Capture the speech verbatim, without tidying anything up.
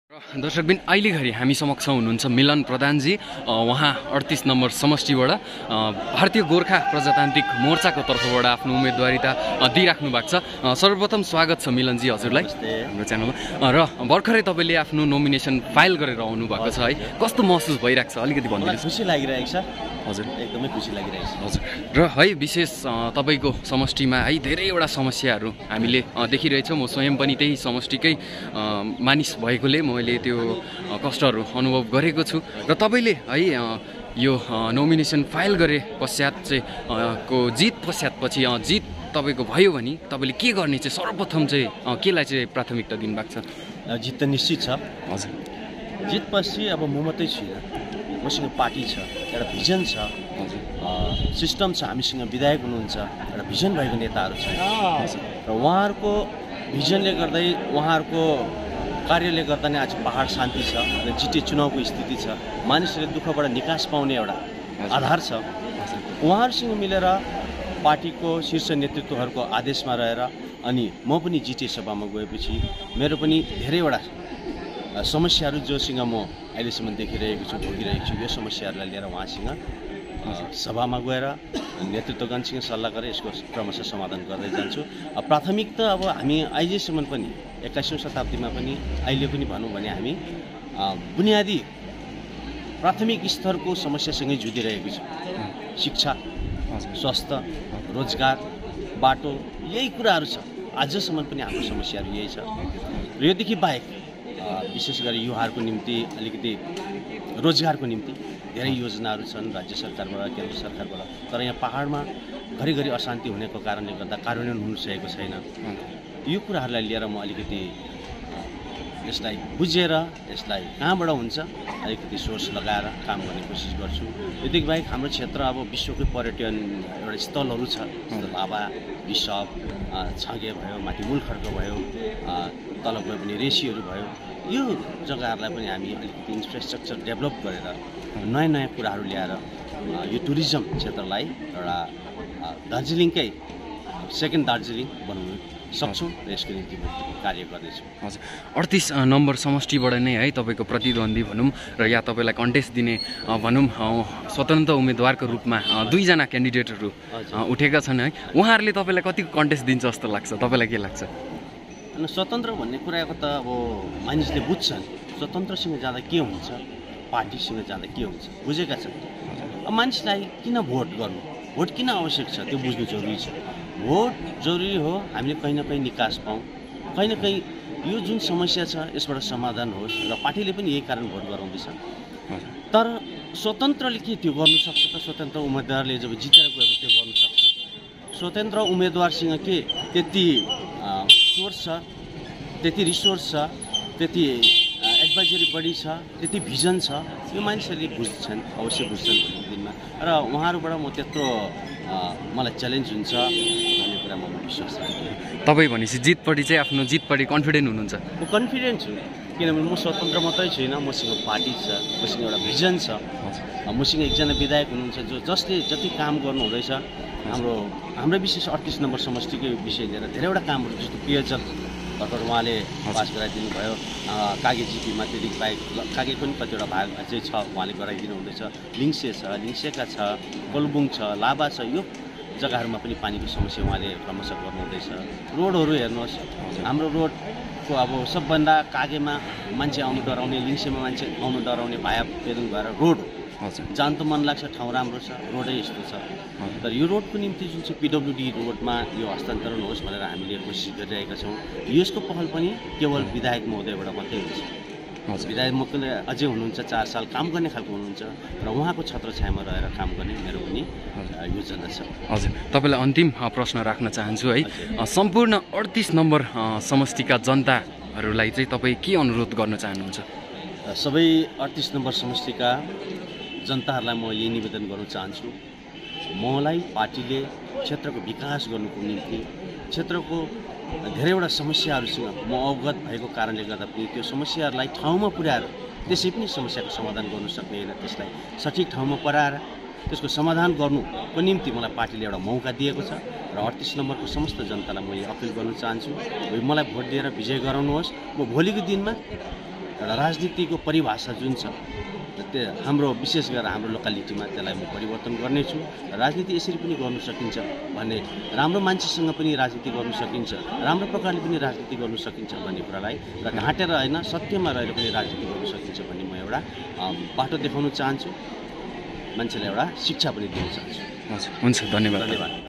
दर्शकबिन अहिले घरि हामी समक्ष हुनुहुन्छ मिलन प्रधानजी। उहाँ अडतिस नम्बर समष्टिबाट भारतीय गोर्खा प्रजातान्त्रिक मोर्चाको तर्फबाट आफ्नो उम्मेदवारिता दिइराख्नु भएको छ। सर्वप्रथम स्वागत छ मिलनजी हजुरलाई हाम्रो च्यानलमा। र भर्खरै तपाईँले आफ्नो नोमिनेसन फाइल गरेर आउनु भएको छ है, कस्तो महसुस भइरहेको छ अलिकति भनिदिनुहोस्। खुसी लागिरहेको छ हजुर, एकदमै खुसी लागिरहेको छ हजुर। र है विशेष तपाईँको समष्टिमा है धेरैवटा समस्याहरू हामीले देखिरहेछौँ। म स्वयं पनि त्यही समष्टिकै मानिस भएकोले मैले त्यो कष्टहरू अनुभव गरेको छु। र तपाईँले है यो नोमिनेसन फाइल गरे पश्चात चाहिँ को जित पश्चात पछि जित तपाईँको भयो भने तपाईँले के गर्ने चाहिँ सर्वप्रथम चाहिँ केलाई चाहिँ प्राथमिकता दिनुभएको छ? जित त निश्चित छ हजुर। जितपछि अब म मात्रै छुइनँ, मसँग पार्टी छ, एउटा भिजन छ, सिस्टम छ, हामीसँग विधायक हुनुहुन्छ, एउटा भिजन भएको नेताहरू छ र उहाँहरूको भिजनले गर्दै उहाँहरूको कार्यले गर्दा नै आज पहाड शान्ति छ र जिटे चुनावको स्थिति छ। मानिसहरूले दुःखबाट निकास पाउने एउटा आधार छ। उहाँहरूसँग मिलेर पार्टीको शीर्ष नेतृत्वहरूको आदेशमा रहेर अनि म पनि जिटे सभामा गएपछि मेरो पनि धेरैवटा समस्याहरू जोसँग म अहिलेसम्म देखिरहेको छु, भोगिरहेको छु, यो समस्याहरूलाई लिएर उहाँसँग सभामा गएर नेतृत्वगणसँग सल्लाह गरेर यसको क्रमशः समाधान गर्दै जान्छु। प्राथमिक त अब हामी अहिलेसम्म पनि एक्काइसौँ शताब्दीमा पनि अहिले पनि भनौँ भने हामी बुनियादी प्राथमिक स्तरको समस्यासँगै जुधिरहेको छौँ। शिक्षा, स्वास्थ्य, रोजगार, बाटो, यही कुराहरू छ। आजसम्म पनि हाम्रो समस्याहरू यही छ। र योदेखि बाहेक विशेष गरी युवाहरूको निम्ति अलिकति रोजगारको निम्ति धेरै योजनाहरू छन् राज्य सरकारबाट, केन्द्र सरकारबाट, तर यहाँ पहाडमा घरिघरि अशान्ति हुनेको कारणले गर्दा कार्यान्वयन हुन सकेको छैन। यो कुराहरूलाई लिएर म अलिकति यसलाई बुझेर यसलाई कहाँबाट हुन्छ अलिकति सोर्स लगाएर काम गर्ने कोसिस गर्छु। योदेखि बाहेक हाम्रो क्षेत्र अब विश्वकै पर्यटन एउटा स्थलहरू छ, लाभा, बिसप, छाँगे भयो, माथि मूलखर्क भयो, तल गयो भने रेसीहरू भयो, यो जग्गाहरूलाई पनि हामी अलिकति इन्फ्रास्ट्रक्चर डेभलप गरेर नयाँ नयाँ कुराहरू ल्याएर यो टुरिज्म क्षेत्रलाई एउटा दार्जिलिङकै सेकेन्ड दार्जिलिङ बनाउनु सक्छौँ र यसको निम्ति म कार्य गर्दैछु। हजुर, अडतिस नम्बर समष्टिबाट नै है तपाईँको प्रतिद्वन्दी भनौँ र या तपाईँलाई कन्टेस्ट दिने भनौँ स्वतन्त्र उम्मेदवारको रूपमा दुईजना क्यान्डिडेटहरू उठेका छन् है, उहाँहरूले तपाईँलाई कतिको कन्टेस्ट दिन्छ जस्तो लाग्छ, तपाईँलाई के लाग्छ? अनि स्वतन्त्र भन्ने कुराको त अब मानिसले बुझ्छन्, स्वतन्त्रसँग जाँदा के हुन्छ, पार्टीसँग जाँदा के हुन्छ बुझेका छन्। अब मानिसलाई किन भोट गर्नु, भोट किन आवश्यक छ त्यो बुझ्नु जरुरी छ। भोट जरुरी हो, हामीले कहीँ न कहीँ निकास पाऊँ, कहीँ न कहीँ यो जुन समस्या छ यसबाट समाधान होस् र पार्टीले पनि यही कारण भोट गराउँदैछ। तर स्वतन्त्रले के त्यो गर्नु सक्छ त? स्वतन्त्र उम्मेदवारले जब जितेर गएको त्यो गर्नु सक्छ? स्वतन्त्र उम्मेदवारसँग के त्यति सोर्स छ, त्यति रिसोर्स छ, त्यति एडभाइजरी बडी छ, त्यति भिजन छ? यो मानिसहरूले बुझ्छन्, अवश्य बुझ्छन् भोलिको दिनमा। र उहाँहरूबाट म त्यत्रो मलाई च्यालेन्ज हुन्छ भन्ने कुरामा म विश्वास राख्छु। तपाईँ भनेपछि जितपट्टि चाहिँ आफ्नो जितपट्टि कन्फिडेन्ट हुनुहुन्छ? म कन्फिडेन्ट छु, किनभने म स्वतन्त्र मात्रै छुइनँ, मसँग पार्टी छ, मसँग एउटा भिजन छ, मसँग एकजना विधायक हुनुहुन्छ जो जसले जति काम गर्नु हुँदैछ हाम्रो हाम्रो विशेष अडतिस नम्बर समष्टिकै विषय लिएर धेरैवटा कामहरू जस्तो पेयजल भर्खर उहाँले पास गराइदिनु भयो, कागे जिपीमा त्यति बाहेक कागे पनि कतिवटा भाग अझै छ उहाँले गराइदिनु हुँदैछ, लिङ्से छ, लिङ्सेका छ, कोलबुङ छ, लाभा छ, यो जग्गाहरूमा पनि पानीको समस्या उहाँले क्रमशः गर्नुहुँदैछ। रोडहरू हेर्नुहोस्, हाम्रो रोडको अब सबभन्दा कागेमा मान्छे आउनु डराउने, लिङ्सेमा मान्छे आउनु डराउने भाया पेदुङ भएर रोड जान त मन लाग्छ, ठाउँ राम्रो छ, रोडै यस्तो छ। तर यो रोडको निम्ति जुन चाहिँ पिडब्ल्युडी रोडमा यो हस्तान्तरण होस् भनेर हामीले कोसिस गरिरहेका छौँ। यसको पहल पनि केवल विधायक महोदयबाट मात्रै हुन्छ। विधायक महोदय अझै हुनुहुन्छ, चार साल काम गर्ने खालको हुनुहुन्छ र उहाँको छत्रछायामा रहेर काम गर्ने मेरो पनि योजना छ। हजुर, तपाईँलाई अन्तिम प्रश्न राख्न चाहन्छु है, सम्पूर्ण अडतिस नम्बर समष्टिका जनताहरूलाई चाहिँ तपाईँ के अनुरोध गर्न चाहनुहुन्छ? सबै अडतिस नम्बर समष्टिका जनताहरूलाई म यही निवेदन गर्न चाहन्छु, मलाई पार्टीले क्षेत्रको विकास गर्नुको निम्ति क्षेत्रको धेरैवटा समस्याहरूसँग म अवगत भएको कारणले गर्दा पनि त्यो समस्याहरूलाई ठाउँमा पुर्याएर त्यसै पनि समस्याको समाधान गर्नु सक्ने होइन, त्यसलाई सठिक ठाउँमा पुर्याएर त्यसको समाधान गर्नुको निम्ति मलाई पार्टीले एउटा मौका दिएको छ र अडतिस नम्बरको समस्त जनतालाई म यो अपिल गर्न चाहन्छु, मलाई भोट दिएर विजय गराउनुहोस्। म भोलिको दिनमा एउटा राजनीतिको परिभाषा जुन छ त्यो हाम्रो विशेष गरेर हाम्रो लोकालिटीमा त्यसलाई म परिवर्तन गर्नेछु। राजनीति यसरी पनि गर्नु सकिन्छ भन्ने, राम्रो मान्छेसँग पनि राजनीति गर्नु सकिन्छ, राम्रो प्रकारले पनि राजनीति गर्नु सकिन्छ भन्ने कुरालाई र ढाँटेर होइन सत्यमा रहेर पनि राजनीति गर्नु सकिन्छ भन्ने म एउटा बाटो देखाउन चाहन्छु, मान्छेलाई एउटा शिक्षा पनि दिन चाहन्छु। हजुर हुन्छ, धन्यवाद। धन्यवाद।